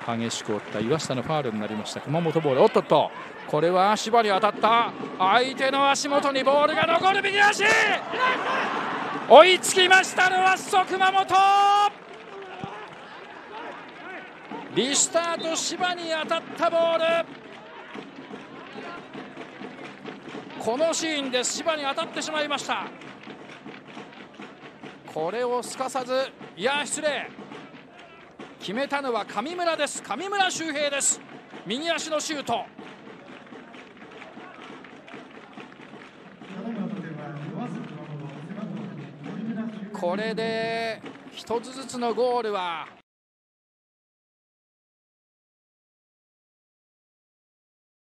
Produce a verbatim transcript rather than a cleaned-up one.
激しく追った岩下のファールになりました。熊本ボール。おっとっと、これは芝に当たった。相手の足元にボールが残る。右足追いつきましたのはソ熊本。リスタート、芝に当たったボール。このシーンで芝に当たってしまいました。これをすかさず、いや失礼、決めたのは神村です。神村周平です。右足のシュート。これで一つずつのゴールは